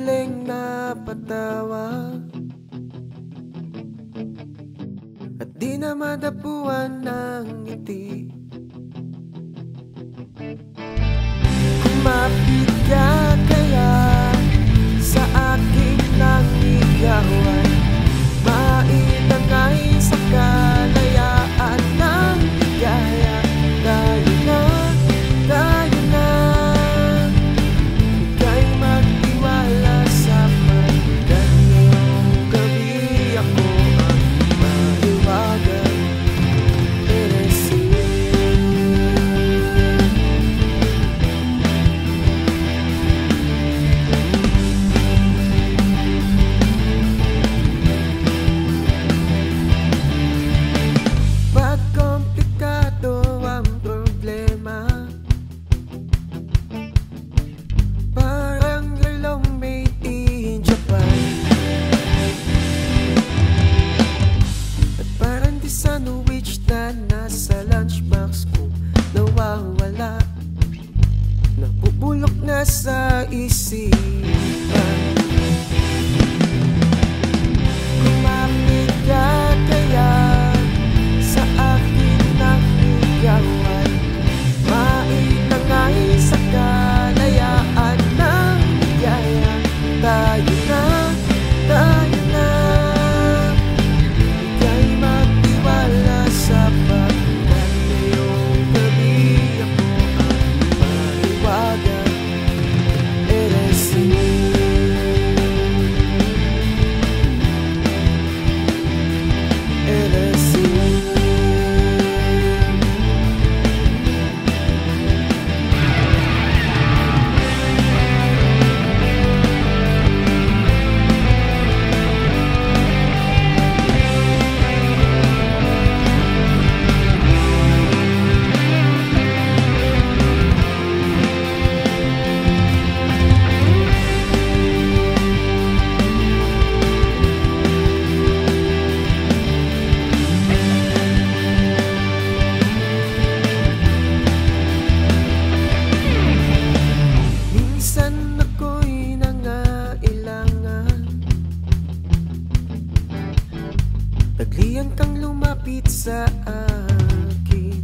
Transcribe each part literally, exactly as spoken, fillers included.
muling napatawa at di na madapuan ng ngiti. Kumapit ka kaya sa aking nangigawan, maitangay sa kalayaan ng ligaya. Tayo na, tayo na, ika'y magtiwala sa pagkat ngayong gabi ako ang maliwagan. Eres pag komplikado ang problema, parang relong made in Japan, at parang di sandwich na nasa lunchbox ko nawawala, napupulok na sa isipan. Kumapit ka kaya sa akin nakigawan, maitangay sa kalayaan ng ligaya. Tayo na, tayo na, ika'y magtiwala sa pagkat ngayong gabi ako ang maliwagan. Eres Eres minsan ako'y nangailangan, taglian kang lumapit sa akin,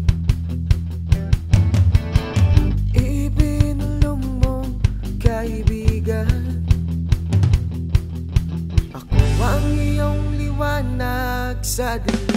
ibinulong mong kaibigan. Ako ang iyong liwanag sa dilim.